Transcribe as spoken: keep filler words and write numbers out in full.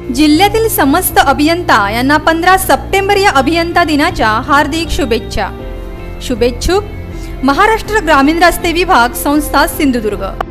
जिल्ह्यातील समस्त अभियंता यांना पंधरा सप्टेंबर या अभियंता दिनाच्या हार्दिक शुभेच्छा। शुभेच्छुक महाराष्ट्र ग्रामीण रस्ते विभाग संस्था सिंधुदुर्ग।